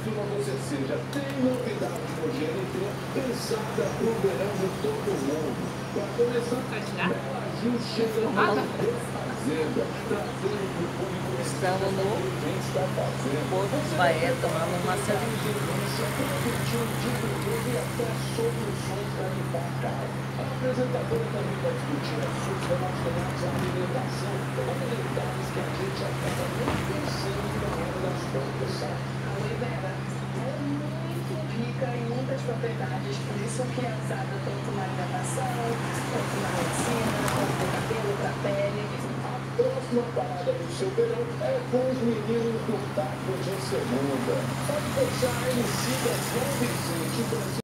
próxima você seja. Tem novidade no GNT, pensada pro verão de todo mundo. Para começar, Bela Gil chega no Fazenda, trazendo pro público Estamos no quem está fazendo. Porto dos Baé, tomando uma cervejinha. E até soluções para limpar a casa. A apresentadora também vai discutir assuntos relacionados à alimentação, habilidades que a gente acaba nem pensando na hora das contas, sabe? A Olivera é muito rica em muitas propriedades, por isso que é usada tanto na alimentação, quanto na medicina, quanto no cabelo, para a pele. A próxima parada do seu verão é com os meninos do Taco de Segunda. Pode deixar a MC da São Vicente.